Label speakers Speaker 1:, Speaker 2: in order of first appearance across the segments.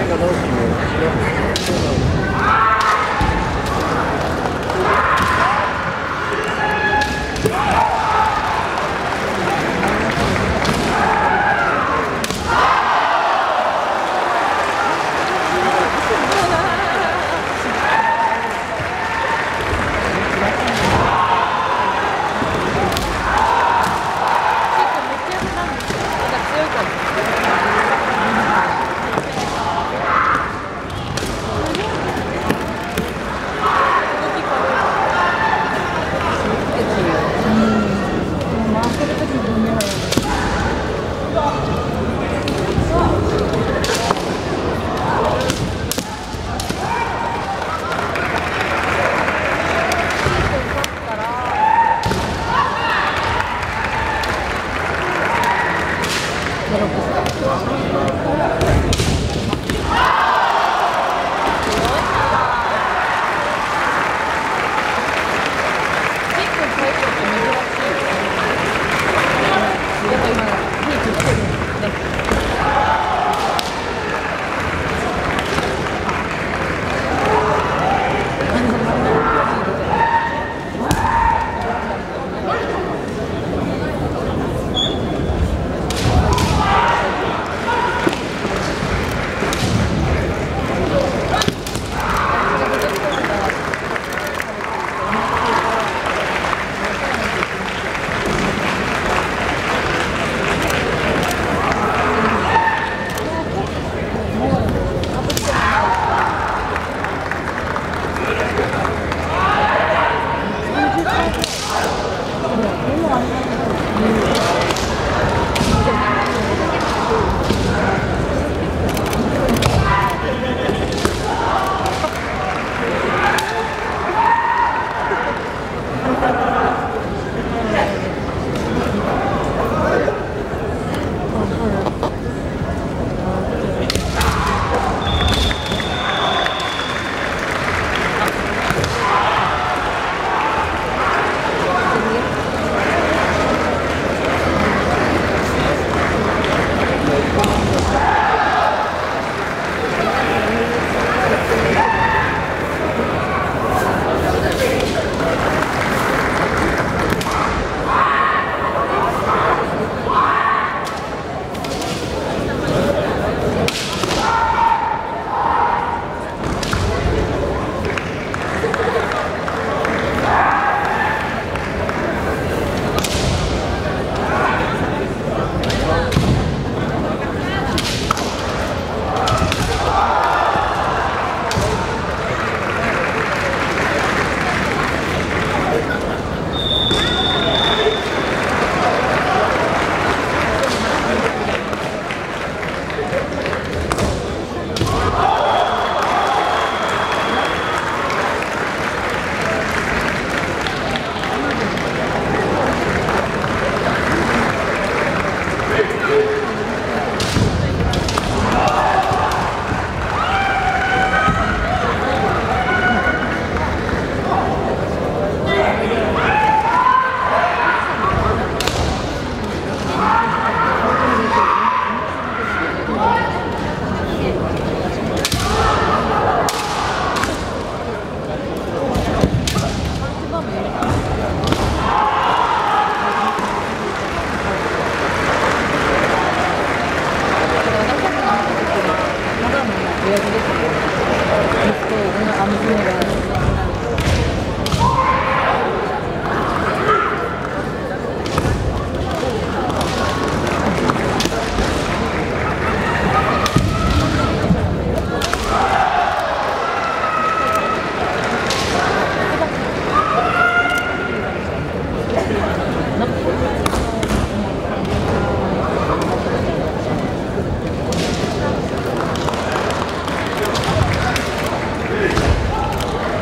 Speaker 1: あ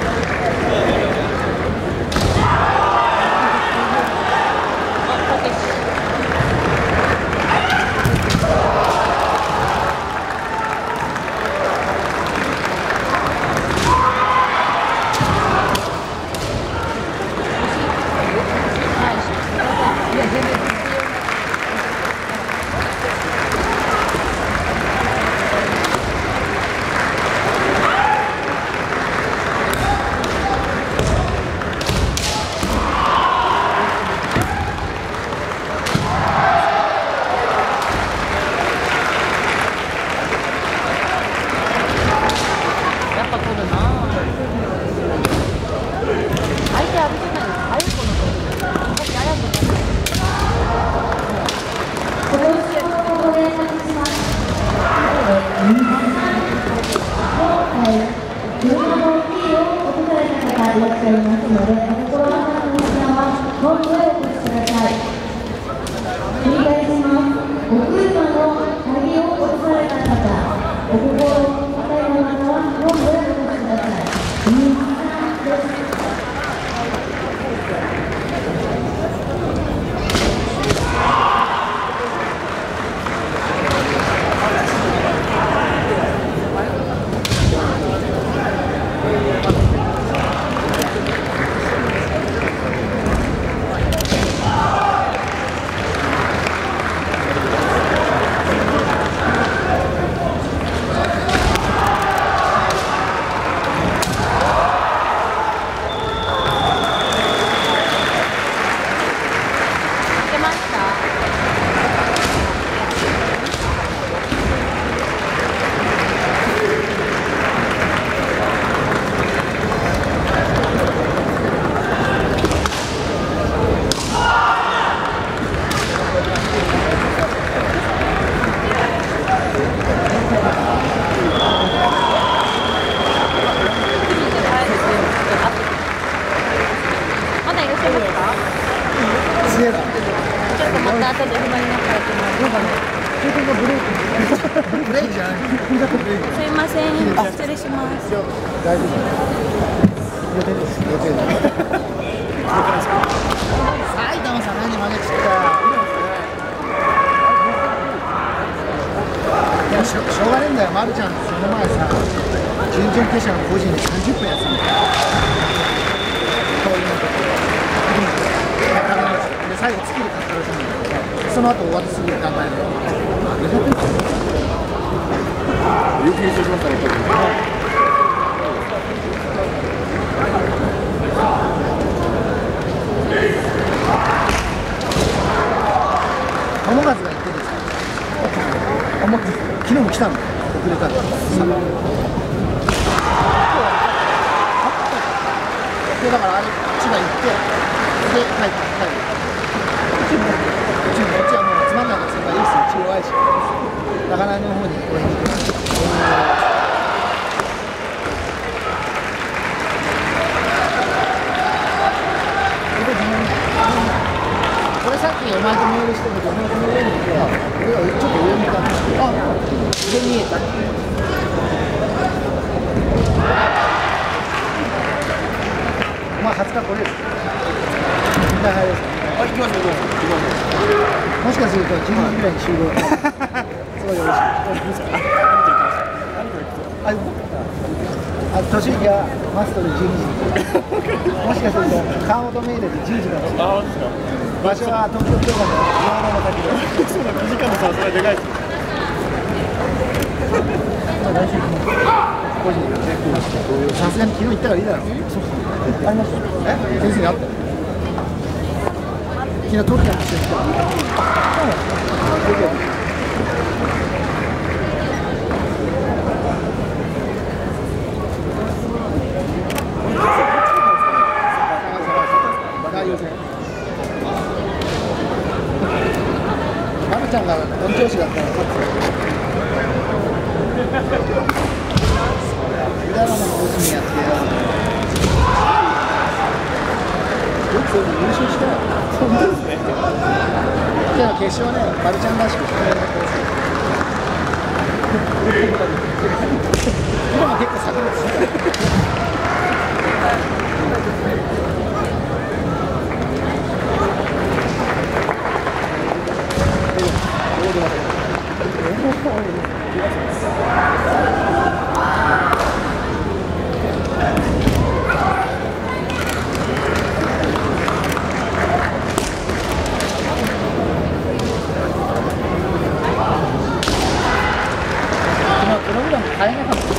Speaker 1: ので、お心当たりの皆さんは門にお越しください。繰り返します。お車の鍵を落とされた方、お心当たりの方は門にお越しください。2、3です。
Speaker 2: また後で不満になったらと思う。
Speaker 3: ブレーキじゃない。
Speaker 2: すいません、失礼します。
Speaker 3: 大丈夫。予定です。予定だ。埼玉さん何曲げちった。いやしょうがねえんだよ。まるちゃんその前さ、準々決勝の個人で30分やってたんだよ。こういうのと。で最後スキル買ったらしいんだけど、その後終わってすぐ考える。
Speaker 4: 有給しましたね、特に。
Speaker 3: 友和が言ってるんですよ。昨日も来たの。遅れたんだ。でだからあれ千葉行って、で帰る。こっちはもうつまんないから先輩いいっすよ。血弱いし。高台の方にこれに。これさっきお前とメールしてたけど、お前とメールに行って、俺はちょっと上見たんだ。あ、上見えた。まあ20日来れる。みんな早いです。
Speaker 4: あ、行きますよ、行きます。
Speaker 3: もしかすると12時ぐらいに集合。すごいよろしく。あ、年がマストで12時。もしかするとカーオートメールで10時かもしれない。場所は東京京都の岩の滝で。
Speaker 4: そうだ、2時間の差、それでかいです。
Speaker 3: 来週個人で結構さすがに昨日行ったからいいだろう。ありました。先生に会った。昨日東京の人に来た。まるちゃんが本調子だったら勝つよ。宇田川の個人やってよ。よくそれで優勝したよ。そうですね。でも決勝ね、まるちゃんらしく低めのコース。今も結構先のついた。プログラム変えなかった。